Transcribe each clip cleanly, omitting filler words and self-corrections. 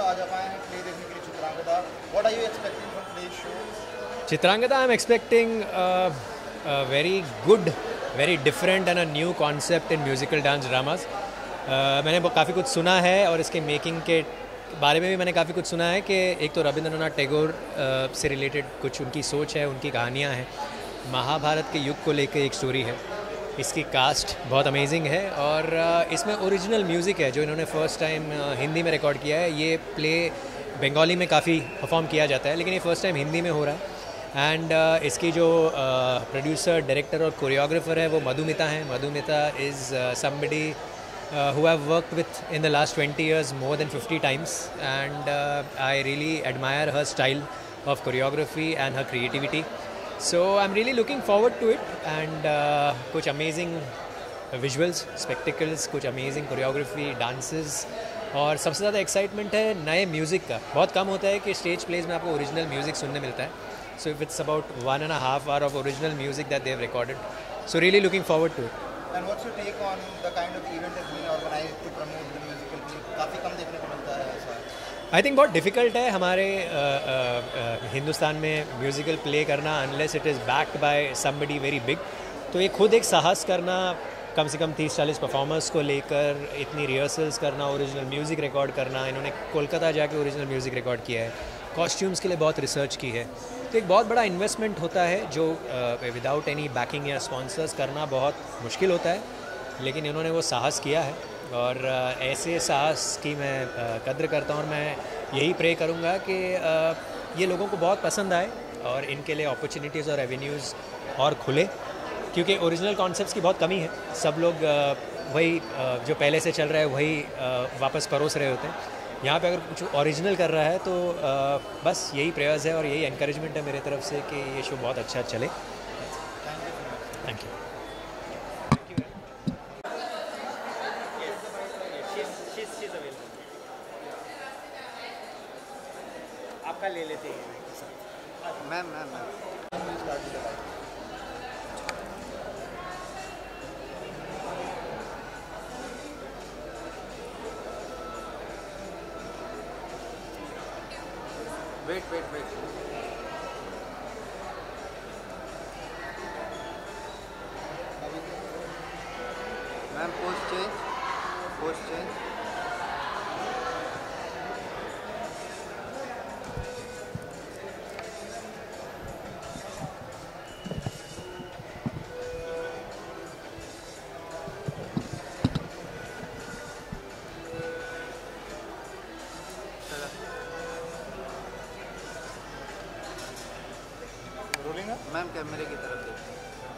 आज आप आए हैं प्ले देखने के लिए Chitrangada. What are you expecting from play show? Chitrangada, I'm expecting a very good, very different and a new concept in musical dance dramas. मैंने काफ़ी कुछ सुना है और इसके मेकिंग के बारे में भी मैंने काफ़ी कुछ सुना है कि एक तो रविंद्रनाथ टैगोर से रिलेटेड कुछ उनकी सोच है, उनकी कहानियाँ हैं, महाभारत के युग को लेकर एक स्टोरी है, इसकी कास्ट बहुत अमेजिंग है और इसमें ओरिजिनल म्यूज़िक है जो इन्होंने फ़र्स्ट टाइम हिंदी में रिकॉर्ड किया है। ये प्ले बंगाली में काफ़ी परफॉर्म किया जाता है लेकिन ये फ़र्स्ट टाइम हिंदी में हो रहा है। एंड इसकी जो प्रोड्यूसर, डायरेक्टर और कोरियोग्राफर है वो मधुमिता हैं। Madhumita is somebody who I've worked with in the last 20 years more than 50 times, and I really admire her style of choreography and her creativity. So I'm really looking forward to it, and कुछ amazing visuals, spectacles, कुछ amazing choreography, dances, और सबसे ज़्यादा excitement है नए music का। बहुत कम होता है कि स्टेज प्लेज में आपको ओरिजिनल म्यूज़िक सुनने मिलता है। So if it's about 1.5 hours of original music that they've recorded, so really looking forward to it. And what's your take on the kind of event that's being organized to promote the musical play? काफ़ी कम देखने को मिलता है ऐसा। I think बहुत difficult है हमारे हिंदुस्तान में म्यूज़िकल प्ले करना unless it is backed by somebody very big. तो ये खुद एक साहस करना, कम से कम 30-40 परफॉर्मर्स को लेकर इतनी रिहर्सल्स करना, ओरिजिनल म्यूज़िक रिकॉर्ड करना। इन्होंने कोलकाता जाके ओरिजिनल म्यूज़िक रिकॉर्ड किया है, कॉस्ट्यूम्स के लिए बहुत रिसर्च की है। तो एक बहुत बड़ा इन्वेस्टमेंट होता है जो विदाउट एनी बैकिंग या स्पॉन्सर्स करना बहुत मुश्किल होता है, लेकिन इन्होंने वो साहस किया है और ऐसे साहस की मैं कद्र करता हूँ और मैं यही प्रे करूँगा कि ये लोगों को बहुत पसंद आए और इनके लिए अपॉर्चुनिटीज़ और एवेन्यूज़ और खुले, क्योंकि ओरिजिनल कॉन्सेप्ट्स की बहुत कमी है। सब लोग वही जो पहले से चल रहा है वही वापस परोस रहे होते हैं। यहाँ पे अगर कुछ ओरिजिनल कर रहा है तो बस यही प्रयास है और यही एनकरेजमेंट है मेरे तरफ से कि ये शो बहुत अच्छा चले। Thank you. आपका ले लेते हैं ma'am wait ma'am post change ma'am कैमरे की तरफ देखिए।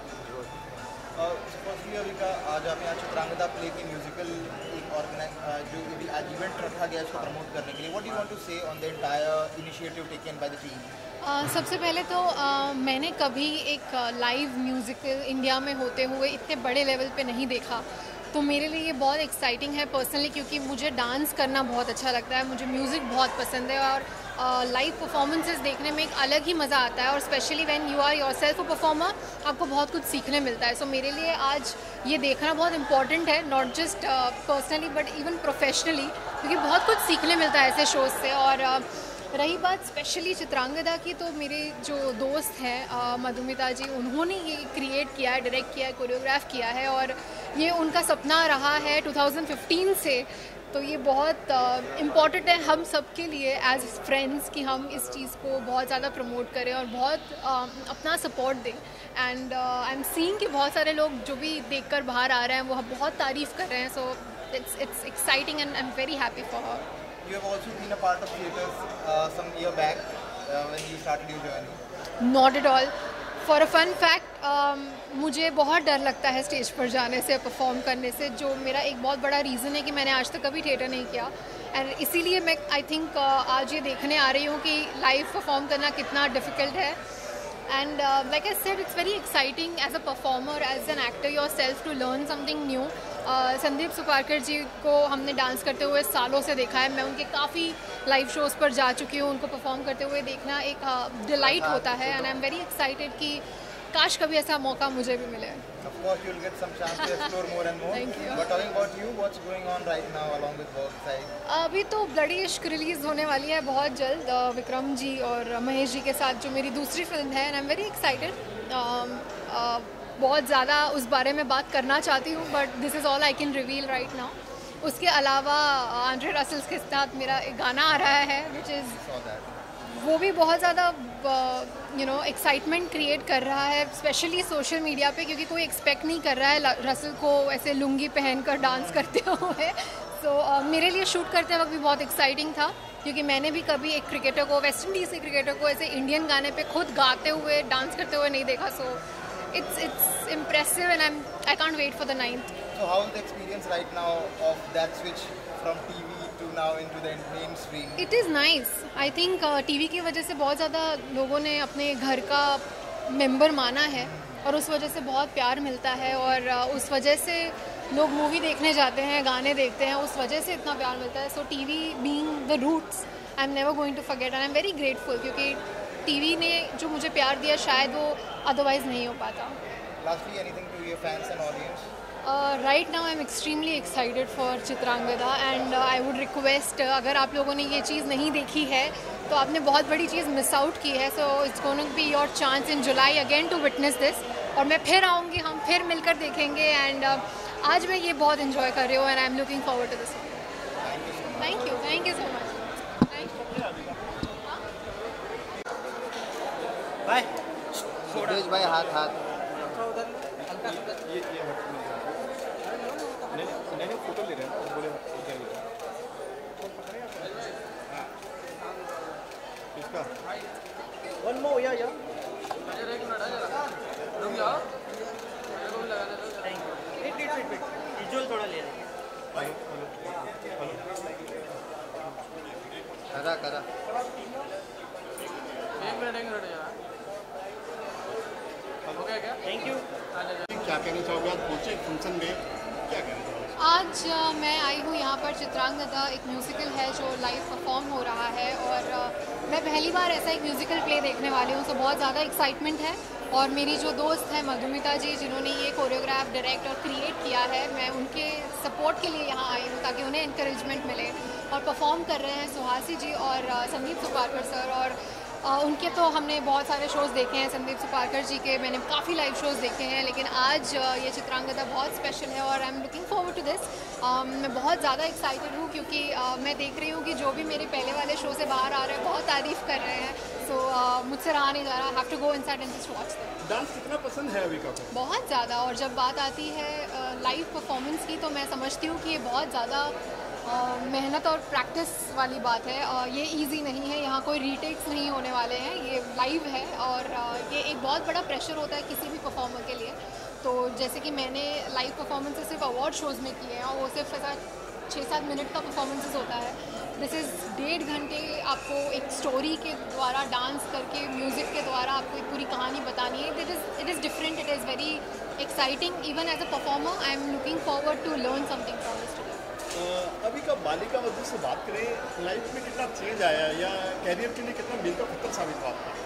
फर्स्टली अभी का आज आप यहाँ चित्रांगदा प्ले की म्यूजिकल एक ऑर्गेनाइज जो भी आज इवेंट रखा गया इसको प्रमोट करने के लिए, what do you want to say on the entire initiative taken by the team? सबसे पहले तो मैंने कभी एक लाइव म्यूज़िकल इंडिया में होते हुए इतने बड़े लेवल पे नहीं देखा, तो मेरे लिए ये बहुत एक्साइटिंग है पर्सनली, क्योंकि मुझे डांस करना बहुत अच्छा लगता है, मुझे म्यूज़िक बहुत पसंद है और लाइव परफॉर्मेंसेस देखने में एक अलग ही मज़ा आता है और specially when you are yourself a performer आपको बहुत कुछ सीखने मिलता है। सो मेरे लिए आज ये देखना बहुत इंपॉर्टेंट है, not just personally but even professionally, क्योंकि बहुत कुछ सीखने मिलता है ऐसे शोज़ से। और रही बात स्पेशली चित्रांगदा की, तो मेरे जो दोस्त हैं मधुमिता जी, उन्होंने ये क्रिएट किया है, डायरेक्ट किया है, कोरियोग्राफ किया है और ये उनका सपना रहा है 2015 से। तो ये बहुत इम्पॉर्टेंट है हम सब के लिए एज फ्रेंड्स कि हम इस चीज़ को बहुत ज़्यादा प्रमोट करें और बहुत अपना सपोर्ट दें। एंड आई एम सीइंग कि बहुत सारे लोग जो भी देखकर बाहर आ रहे हैं वो बहुत तारीफ़ कर रहे हैं। So it's exciting and I am very happy for her. You have also been a part of theatres some year back when you started your journey. Not at all. For a fun fact, मुझे बहुत डर लगता है stage पर जाने से, perform करने से, जो मेरा एक बहुत बड़ा रीज़न है कि मैंने आज तक कभी थिएटर नहीं किया। एंड इसीलिए मैं आई थिंक आज ये देखने आ रही हूँ कि लाइव परफॉर्म करना कितना डिफ़िकल्ट है। And like I said, it's very exciting as a performer, as an actor yourself to learn something new. Sandeep Suparkar जी को हमने डांस करते हुए सालों से देखा है, मैं उनके काफ़ी लाइव शोज़ पर जा चुकी हूँ, उनको परफॉर्म करते हुए देखना एक डिलाइट होता है। And I am very excited कि काश कभी ऐसा मौका मुझे भी मिले। Of course, you'll get some chance to explore more and more. Thank you. But talking about you, what's going on right now along with work side? अभी तो ब्लडी इश्क रिलीज़ होने वाली है बहुत जल्द, विक्रम जी और महेश जी के साथ, जो मेरी दूसरी फिल्म है, and I am very excited. बहुत ज़्यादा उस बारे में बात करना चाहती हूँ, but this is all I can reveal right now. उसके अलावा आंड्रे रसेल के साथ मेरा एक गाना आ रहा है, विच इज़ Saw that. वो भी बहुत ज़्यादा एक्साइटमेंट क्रिएट कर रहा है, स्पेशली सोशल मीडिया पे, क्योंकि कोई एक्सपेक्ट नहीं कर रहा है रसल को ऐसे लुंगी पहनकर डांस करते हुए। सो मेरे लिए शूट करते वक्त भी बहुत एक्साइटिंग था, क्योंकि मैंने भी कभी एक क्रिकेटर को, वेस्ट इंडीज़ के क्रिकेटर को ऐसे इंडियन गाने पे खुद गाते हुए डांस करते हुए नहीं देखा। So it's impressive and I can't wait for the 9th। So how is the experience right now of that switch from TV to now into the mainstream? It is nice. I think TV की वजह से बहुत ज़्यादा लोगों ने अपने घर का मेंबर माना है, और उस वजह से बहुत प्यार मिलता है, और उस वजह से लोग मूवी देखने जाते हैं, गाने देखते हैं, उस वजह से इतना प्यार मिलता है। So TV being the roots, I am never going to forget, and I am very grateful, क्योंकि टीवी ने जो मुझे प्यार दिया शायद वो अदरवाइज़ नहीं हो पाता। Lastly, anything to your fans and audience? Right now I am extremely excited for Chitrangada, and I would request, अगर आप लोगों ने ये चीज़ नहीं देखी है तो आपने बहुत बड़ी चीज़ मिस आउट की है। So it's going to be your chance in July again to witness this, और मैं फिर आऊँगी, हम फिर मिलकर देखेंगे, एंड आज मैं ये बहुत इन्जॉय कर रही हूँ, and I am looking forward to this. Thank you so much. Bye. Suresh भाई हाथ नहीं फोटो ले रहे हैं, बोले इसका वन मोर या विजुअल थोड़ा ले लें। करा थैंक यू। क्या कहना चाहोगे? आज पहुंचे फंक्शन में, क्या कहना चाहोगे? आज मैं आई हूँ यहाँ पर। चित्रांगदा एक म्यूज़िकल है जो लाइव परफॉर्म हो रहा है, और मैं पहली बार ऐसा एक म्यूज़िकल प्ले देखने वाली हूँ, तो बहुत ज़्यादा एक्साइटमेंट है। और मेरी जो दोस्त है मधुमिता जी, जिन्होंने ये कोरियोग्राफ, डायरेक्ट और क्रिएट किया है, मैं उनके सपोर्ट के लिए यहाँ आई हूँ ताकि उन्हें इंकरेजमेंट मिले। और परफॉर्म कर रहे हैं सुहासी जी और संदीप सुपारकर सर, और उनके तो हमने बहुत सारे शोज़ देखे हैं, संदीप सुपारकर जी के मैंने काफ़ी लाइव शोज़ देखे हैं, लेकिन आज ये चित्रांगदा बहुत स्पेशल है, और I am looking forward to this. मैं बहुत ज़्यादा एक्साइटेड हूँ, क्योंकि मैं देख रही हूँ कि जो भी मेरे पहले वाले शो से बाहर आ रहे हैं बहुत तारीफ़ कर रहे हैं। सो मुझसे रहा नहीं जा रहा, have to go inside and just watch that. Dance कितना पसंद है अभी का? बहुत ज़्यादा, और जब बात आती है लाइव परफॉर्मेंस की, तो मैं समझती हूँ कि ये बहुत ज़्यादा मेहनत और प्रैक्टिस वाली बात है। ये इजी नहीं है, यहाँ कोई रीटेक्स नहीं होने वाले हैं, ये लाइव है, और ये एक बहुत बड़ा प्रेशर होता है किसी भी परफॉर्मर के लिए। तो जैसे कि मैंने लाइव परफॉर्मेंसेस सिर्फ अवार्ड शोज़ में किए हैं, और वो सिर्फ ऐसा 6-7 मिनट का परफॉर्मेंसेस होता है। दिस इज़ 1.5 घंटे आपको एक स्टोरी के द्वारा, डांस करके, म्यूज़िक के द्वारा आपको एक पूरी कहानी बतानी है। It is different, it is very exciting. Even as a performer I am looking forward to learn something from this today. अभी का बालिका वधू से बात करें, लाइफ में कितना चेंज आया या कैरियर के लिए कितना मील का पत्थर साबित हुआ आपका?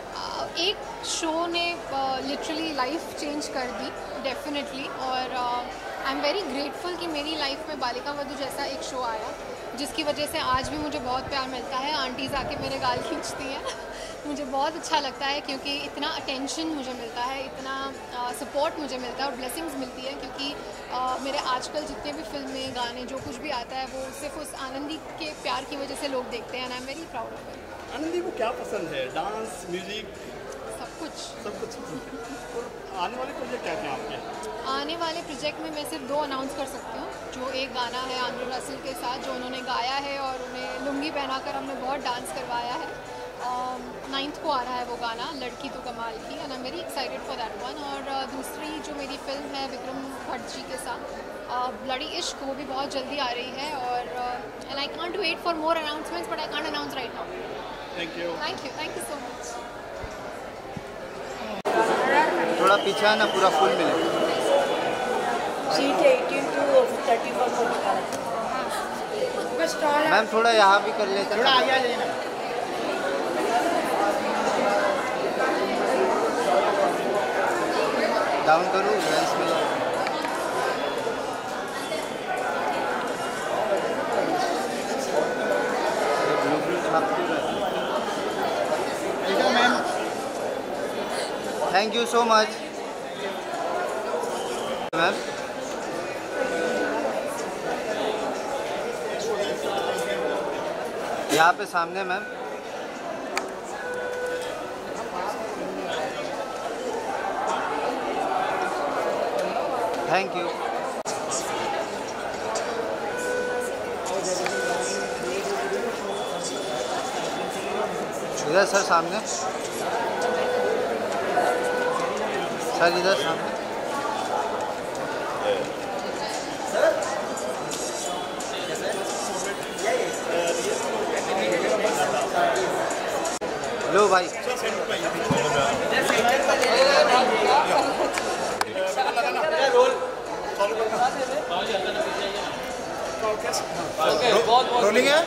एक शो ने लिटरली लाइफ चेंज कर दी, डेफिनेटली, और आई एम वेरी ग्रेटफुल कि मेरी लाइफ में बालिका वधू जैसा एक शो आया, जिसकी वजह से आज भी मुझे बहुत प्यार मिलता है। आंटीज़ आके मेरे गाल खींचती हैं मुझे बहुत अच्छा लगता है, क्योंकि इतना अटेंशन मुझे मिलता है, इतना सपोर्ट मुझे मिलता है, और ब्लेसिंग्स मिलती है, क्योंकि मेरे आजकल जितने भी फिल्में, गाने, जो कुछ भी आता है, वो सिर्फ उस आनंदी के प्यार की वजह से लोग देखते हैं, and I am very proud of it. Anandi को क्या पसंद है? डांस, म्यूजिक, सब कुछ। सब कुछ पसंद है। और आने वाले प्रोजेक्ट क्या क्या आपके? आने वाले प्रोजेक्ट में मैं सिर्फ 2 अनाउंस कर सकती हूँ। जो एक गाना है आंद्रे रसेल के साथ, जो उन्होंने गाया है, और उन्हें लुंगी पहनाकर हमने बहुत डांस करवाया है। 9th को आ रहा है वो गाना, लड़की तो कमाल की, and I am very excited for that one. और दूसरी जो मेरी फिल्म है विक्रम भट्ट जी के साथ, ब्लडी इश्क, वो भी बहुत जल्दी आ रही है, और and I can't wait for more announcements, but I can't announce right now. Thank you so much. थोड़ा पीछे आना, पूरा फुल मिले। सीट 18 to 34 मैम थोड़ा यहाँ भी कर लेते हैं, थोड़ा आगे आ जाइए ना। डाउन करूँ लेंस में ma'am, thank you so much ma'am. यहाँ पे सामने मैम। Thank you. इधर सर सामने, सर इधर सामने। लो भाई। रोलिंग है।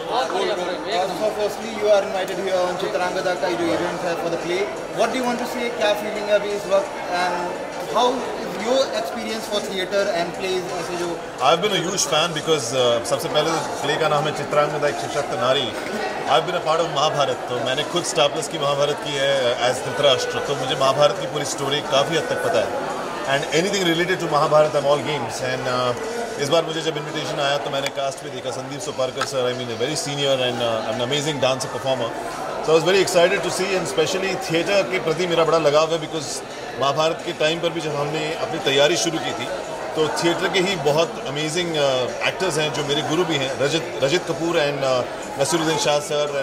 So firstly, you are invited here on Chitrangada का जो event है for the play. What do you want to say? क्या feeling है अभी इस वक्त? And how is your experience for theatre and plays? ऐसे जो I've been a huge fan because सबसे पहले तो प्ले का नाम है चित्रांगदा, एक सशक्त नारी। I've been a part of Mahabharat, तो मैंने खुद स्टार प्लस की महाभारत की है एज धृतराष्ट्र, तो मुझे महाभारत की पूरी स्टोरी काफ़ी हद तक पता है। And anything related to Mahabharata am all games. And इस बार मुझे जब इन्विटेशन आया तो मैंने कास्ट भी देखा, Sandeep Soparkar sir, I mean very senior and an amazing dancer performer. So I was very excited to see, and specially theatre के प्रति मेरा बड़ा लगाव है बिकॉज महाभारत के टाइम पर भी जब हमने अपनी तैयारी शुरू की थी तो थिएटर के ही बहुत अमेजिंग एक्टर्स हैं जो मेरे गुरु भी हैं, Rajat Kapoor and Naseeruddin Shah sir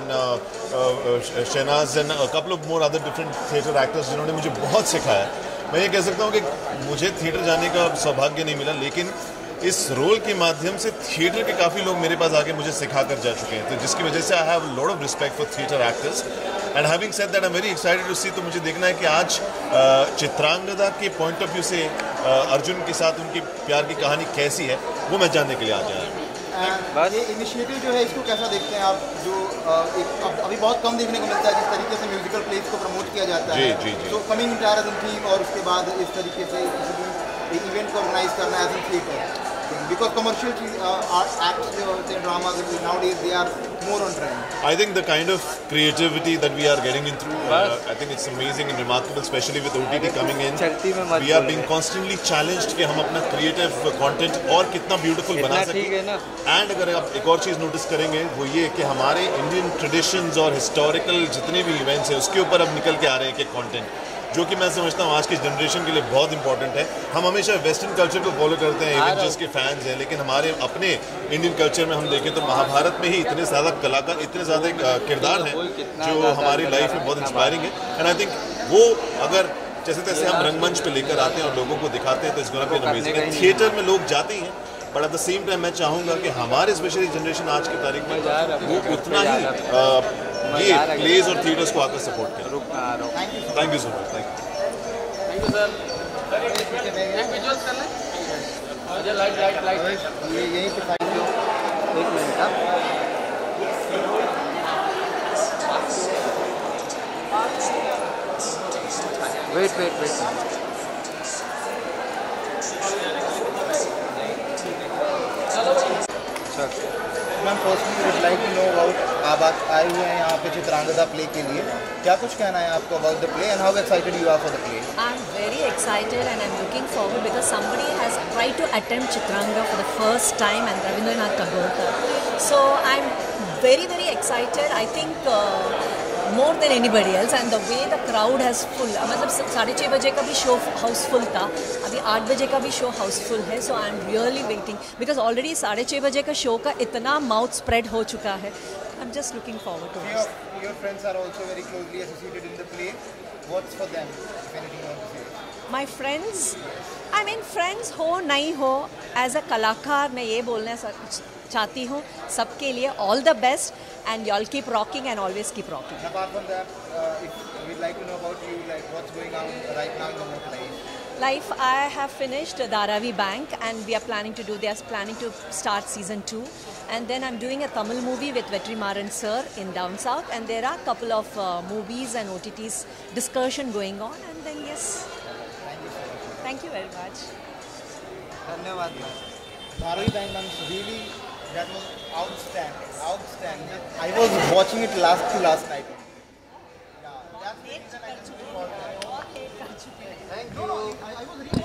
and Shahnaz and couple of more other different theatre actors जिन्होंने मुझे बहुत सिखाया। मैं ये कह सकता हूँ कि मुझे थिएटर जाने का सौभाग्य नहीं मिला, लेकिन इस रोल के माध्यम से थिएटर के काफ़ी लोग मेरे पास आके मुझे सिखा कर जा चुके हैं, तो जिसकी वजह से I have lot of respect for theatre actors. And having said that I am very excited to see, तो मुझे देखना है कि आज चित्रांगदा के पॉइंट ऑफ व्यू से अर्जुन के साथ उनकी प्यार की कहानी कैसी है वो मैं जानने के लिए आज आया। ये इनिशिएटिव जो है इसको कैसा देखते हैं आप? जो अभी बहुत कम देखने को मिलता है जिस तरीके से म्यूजिकल प्लेस को प्रमोट किया जाता है। जी। तो coming entire as an theme और उसके बाद इस तरीके से किसी इवेंट को ऑर्गेनाइज करना as an theatre, because commercial acts, dramas nowadays they are more on trend. I think the kind of creativity that we are getting in through, I think it's amazing and remarkable, especially with OTT coming in. We are being constantly challenged कि हम अपना creative content और कितना beautiful बना सकें। And अगर आप एक और चीज़ notice करेंगे वो ये कि हमारे Indian traditions और historical जितने भी events हैं उसके ऊपर अब निकल के आ रहे हैं कि content, जो कि मैं समझता हूँ आज की जनरेशन के लिए बहुत इंपॉर्टेंट है। हम हमेशा वेस्टर्न कल्चर को फॉलो करते हैं, एवेंजर्स के फैंस हैं, लेकिन हमारे अपने इंडियन कल्चर में हम देखें तो महाभारत में ही इतने ज़्यादा कलाकार, इतने ज़्यादा किरदार हैं जो हमारी लाइफ में बहुत इंस्पायरिंग है। एंड आई थिंक वो अगर जैसे तैसे हम रंगमंच पे लेकर आते हैं और लोगों को दिखाते हैं तो इस गोना पे अमेजिंग है। थिएटर में लोग जाते ही हैं, but at the same time मैं चाहूँगा कि हमारे स्पेशली जनरेशन आज की तारीख में वो उतना ही ये प्लेज और थिएटर्स को आकर सपोर्ट करें। Thank you so much. Thank you sir. एक विजुअल्स कर लें। मुझे लाइट ये यहीं पे फाइल लो, एक मिनट का wait ma'am, firstly would like to know about, आप आए हुए हैं यहाँ पे चित्रांगदा प्ले के लिए, क्या कुछ कहना है आपको about the play and how excited you are for the play? I'm very excited and I'm looking forward because somebody has tried to attempt Chitrangada for the first time and Rabindranath Tagore. So I'm very, very excited. I think more than anybody else, and the way the crowd has full, मतलब 6:30 बजे का भी show Housefull था, अभी 8 बजे का भी show housefull है. So I am really waiting because already 6:30 बजे का शो का इतना माउथ स्प्रेड हो चुका है. I am just looking forward to this. Your friends are also very closely associated in the play. What's for them, if anything you want to say? My friends, I mean friends हो नहीं हो, as a कलाकार मैं ये बोलना चाहती हूँ सबके लिए all the best and y'all keep rocking and always keep rocking. Apart from that, if we'd like to know about you, like what's going on right now in the work life. I have finished Dharavi Bank and we are planning to they are planning to start season 2, and then I'm doing a Tamil movie with Vetrimaran sir in down south, and there are a couple of movies and OTTs discussion going on, and then yes. Thank you so much. Thank you very much. धन्यवाद ma'am. Bhargavi Bang ma'am, really, that was outstanding, outstanding. I was watching it last to last night. Yeah, that's the reason I can support that. Thank No, you. I was really